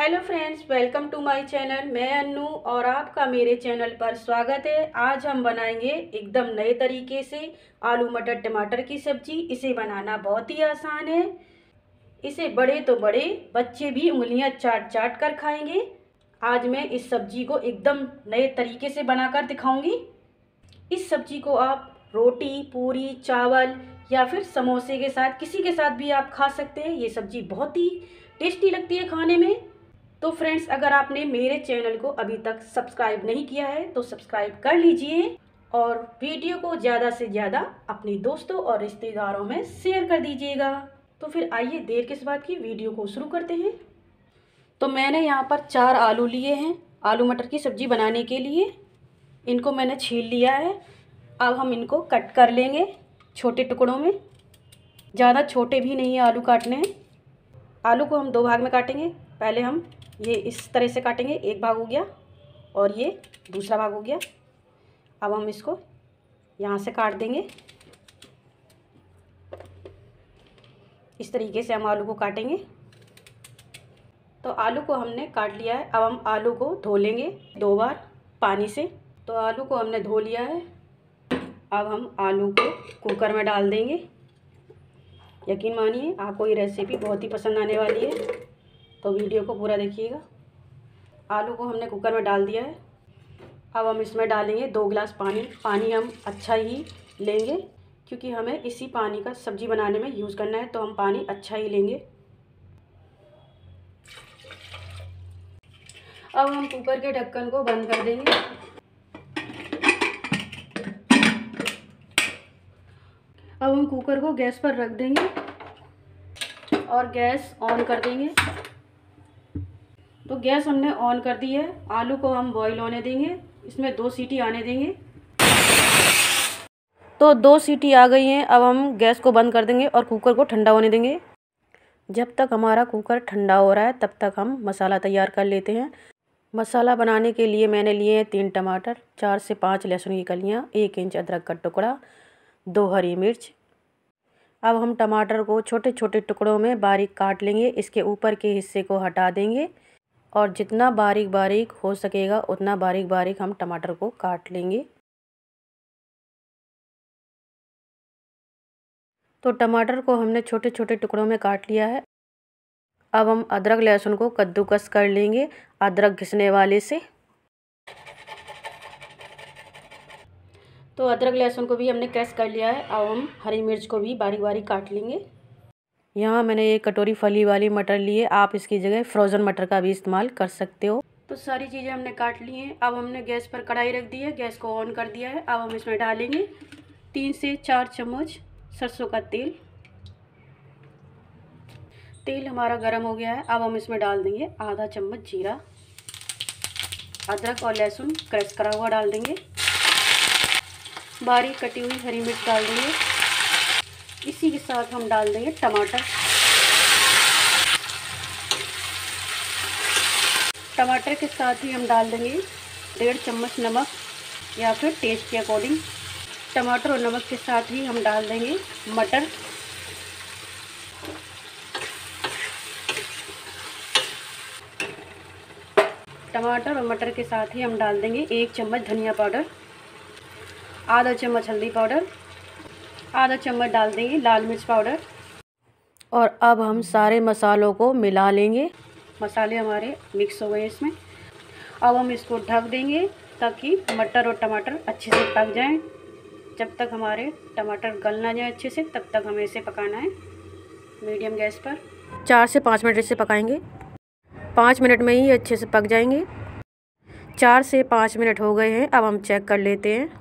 Hello friends, welcome to my channel. मैं अन्नू और आपका मेरे चैनल पर स्वागत है। आज हम बनाएंगे एकदम नए तरीके से आलू मटर टमाटर की सब्जी। इसे बनाना बहुत ही आसान है। इसे बड़े तो बड़े, बच्चे भी उंगलियां चाट चाट कर खाएंगे। आज मैं इस सब्जी को एकदम नए तरीके से बनाकर दिखाऊंगी। इस सब्जी को आप रोटी, पूरी, चावल या फिर समोसे के साथ, किसी के साथ भी आप खा सकते हैं। ये सब्जी बहुत ही टेस्टी लगती है खाने में। तो फ्रेंड्स, अगर आपने मेरे चैनल को अभी तक सब्सक्राइब नहीं किया है तो सब्सक्राइब कर लीजिए और वीडियो को ज़्यादा से ज़्यादा अपने दोस्तों और रिश्तेदारों में शेयर कर दीजिएगा। तो फिर आइए देर किस बात की, वीडियो को शुरू करते हैं। तो मैंने यहाँ पर 4 आलू लिए हैं आलू मटर की सब्ज़ी बनाने के लिए। इनको मैंने छील लिया है। अब हम इनको कट कर लेंगे छोटे टुकड़ों में। ज़्यादा छोटे भी नहीं आलू काटने हैं। आलू को हम 2 भाग में काटेंगे। पहले हम ये इस तरह से काटेंगे, एक भाग हो गया और ये दूसरा भाग हो गया। अब हम इसको यहाँ से काट देंगे। इस तरीके से हम आलू को काटेंगे। तो आलू को हमने काट लिया है। अब हम आलू को धो लेंगे 2 बार पानी से। तो आलू को हमने धो लिया है। अब हम आलू को कुकर में डाल देंगे। यकीन मानिए, आपको ये रेसिपी बहुत ही पसंद आने वाली है, तो वीडियो को पूरा देखिएगा। आलू को हमने कुकर में डाल दिया है। अब हम इसमें डालेंगे 2 गिलास पानी। पानी हम अच्छा ही लेंगे क्योंकि हमें इसी पानी का सब्ज़ी बनाने में यूज़ करना है, तो हम पानी अच्छा ही लेंगे। अब हम कुकर के ढक्कन को बंद कर देंगे। अब हम कुकर को गैस पर रख देंगे और गैस ऑन कर देंगे। तो गैस हमने ऑन कर दी है। आलू को हम बॉईल होने देंगे। इसमें 2 सीटी आने देंगे। तो 2 सीटी आ गई हैं। अब हम गैस को बंद कर देंगे और कुकर को ठंडा होने देंगे। जब तक हमारा कुकर ठंडा हो रहा है तब तक हम मसाला तैयार कर लेते हैं। मसाला बनाने के लिए मैंने लिए हैं 3 टमाटर, 4 से 5 लहसुन की कलियाँ, 1 इंच अदरक का टुकड़ा, 2 हरी मिर्च। अब हम टमाटर को छोटे छोटे टुकड़ों में बारीक काट लेंगे। इसके ऊपर के हिस्से को हटा देंगे और जितना बारीक बारीक हो सकेगा उतना बारीक बारीक हम टमाटर को काट लेंगे। तो टमाटर को हमने छोटे छोटे टुकड़ों में काट लिया है। अब हम अदरक लहसुन को कद्दूकस कर लेंगे अदरक घिसने वाले से। तो अदरक लहसुन को भी हमने क्रश कर लिया है। अब हम हरी मिर्च को भी बारीक बारीक काट लेंगे। यहाँ मैंने 1 कटोरी फली वाली मटर ली है। आप इसकी जगह फ्रोज़न मटर का भी इस्तेमाल कर सकते हो। तो सारी चीज़ें हमने काट ली हैं। अब हमने गैस पर कढ़ाई रख दी है, गैस को ऑन कर दिया है। अब हम इसमें डालेंगे 3 से 4 चम्मच सरसों का तेल। तेल हमारा गर्म हो गया है। अब हम इसमें डाल देंगे आधा चम्मच जीरा। अदरक और लहसुन क्रश करा हुआ डाल देंगे। बारीक कटी हुई हरी मिर्च डाल देंगे। इसी के साथ हम डाल देंगे टमाटर। टमाटर के साथ ही हम डाल देंगे 1.5 चम्मच नमक या फिर टेस्ट के अकॉर्डिंग। टमाटर और नमक के साथ ही हम डाल देंगे मटर। टमाटर और मटर के साथ ही हम डाल देंगे 1 चम्मच धनिया पाउडर, आधा चम्मच हल्दी पाउडर, आधा चम्मच डाल देंगे लाल मिर्च पाउडर। और अब हम सारे मसालों को मिला लेंगे। मसाले हमारे मिक्स हो गए इसमें। अब हम इसको ढक देंगे ताकि मटर और टमाटर अच्छे से पक जाएं। जब तक हमारे टमाटर गल ना जाए अच्छे से, तब तक हमें इसे पकाना है मीडियम गैस पर। 4 से 5 मिनट इसे पकाएंगे। 5 मिनट में ही अच्छे से पक जाएंगे। 4 से 5 मिनट हो गए हैं। अब हम चेक कर लेते हैं।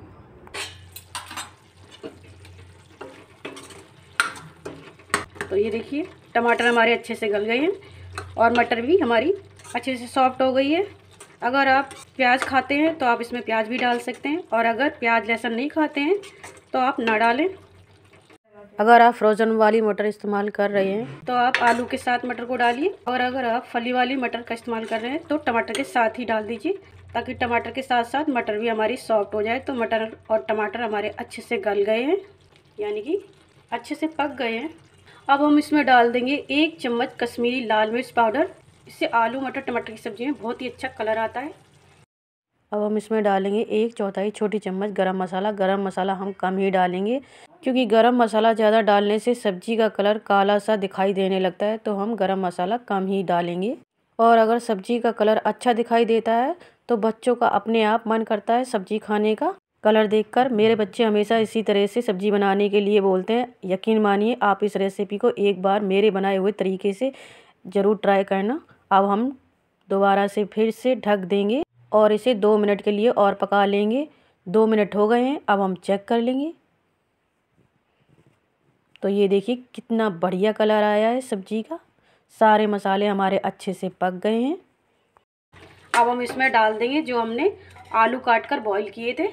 तो ये देखिए, टमाटर हमारे अच्छे से गल गए हैं और मटर भी हमारी अच्छे से सॉफ्ट हो गई है। अगर आप प्याज खाते हैं तो आप इसमें प्याज भी डाल सकते हैं, और अगर प्याज लहसुन नहीं खाते हैं तो आप ना डालें। अगर आप फ्रोज़न वाली मटर इस्तेमाल कर रहे हैं तो आप आलू के साथ मटर को डालिए, और अगर आप फली वाली मटर का इस्तेमाल कर रहे हैं तो टमाटर के साथ ही डाल दीजिए, ताकि टमाटर के साथ साथ मटर भी हमारी सॉफ्ट हो जाए। तो मटर और टमाटर हमारे अच्छे से गल गए हैं, यानी कि अच्छे से पक गए हैं। अब हम इसमें डाल देंगे 1 चम्मच कश्मीरी लाल मिर्च पाउडर। इससे आलू मटर टमाटर की सब्ज़ी में बहुत ही अच्छा कलर आता है। अब हम इसमें डालेंगे 1/4 छोटी चम्मच गरम मसाला। गरम मसाला हम कम ही डालेंगे क्योंकि गरम मसाला ज़्यादा डालने से सब्ज़ी का कलर काला सा दिखाई देने लगता है, तो हम गरम मसाला कम ही डालेंगे। और अगर सब्ज़ी का कलर अच्छा दिखाई देता है तो बच्चों का अपने आप मन करता है सब्ज़ी खाने का। कलर देखकर मेरे बच्चे हमेशा इसी तरह से सब्ज़ी बनाने के लिए बोलते हैं। यकीन मानिए आप इस रेसिपी को एक बार मेरे बनाए हुए तरीके से ज़रूर ट्राई करना। अब हम दोबारा से फिर से ढक देंगे और इसे 2 मिनट के लिए और पका लेंगे। 2 मिनट हो गए हैं, अब हम चेक कर लेंगे। तो ये देखिए कितना बढ़िया कलर आया है सब्ज़ी का। सारे मसाले हमारे अच्छे से पक गए हैं। अब हम इसमें डाल देंगे जो हमने आलू काट कर बॉईल किए थे।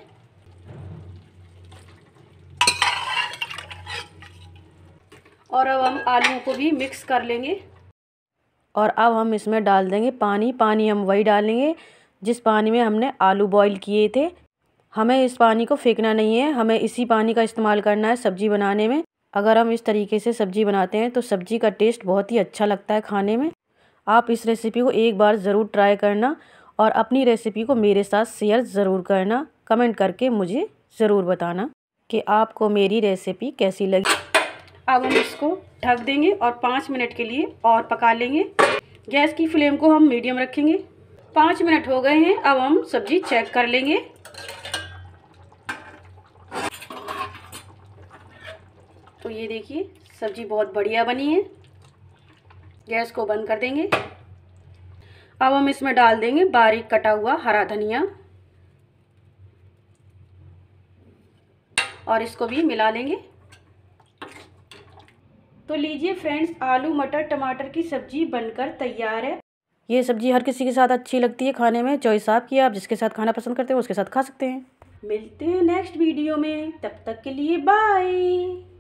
और अब हम आलूओं को भी मिक्स कर लेंगे। और अब हम इसमें डाल देंगे पानी। पानी हम वही डालेंगे जिस पानी में हमने आलू बॉईल किए थे। हमें इस पानी को फेंकना नहीं है, हमें इसी पानी का इस्तेमाल करना है सब्ज़ी बनाने में। अगर हम इस तरीके से सब्ज़ी बनाते हैं तो सब्ज़ी का टेस्ट बहुत ही अच्छा लगता है खाने में। आप इस रेसिपी को एक बार ज़रूर ट्राई करना और अपनी रेसिपी को मेरे साथ शेयर ज़रूर करना। कमेंट करके मुझे ज़रूर बताना कि आपको मेरी रेसिपी कैसी लगी। अब हम इसको ढक देंगे और 5 मिनट के लिए और पका लेंगे। गैस की फ्लेम को हम मीडियम रखेंगे। 5 मिनट हो गए हैं, अब हम सब्ज़ी चेक कर लेंगे। तो ये देखिए सब्ज़ी बहुत बढ़िया बनी है। गैस को बंद कर देंगे। अब हम इसमें डाल देंगे बारीक कटा हुआ हरा धनिया और इसको भी मिला लेंगे। तो लीजिए फ्रेंड्स, आलू मटर टमाटर की सब्ज़ी बनकर तैयार है। ये सब्ज़ी हर किसी के साथ अच्छी लगती है खाने में। चॉइस आपकी, आप जिसके साथ खाना पसंद करते हो उसके साथ खा सकते हैं। मिलते हैं नेक्स्ट वीडियो में, तब तक के लिए बाय।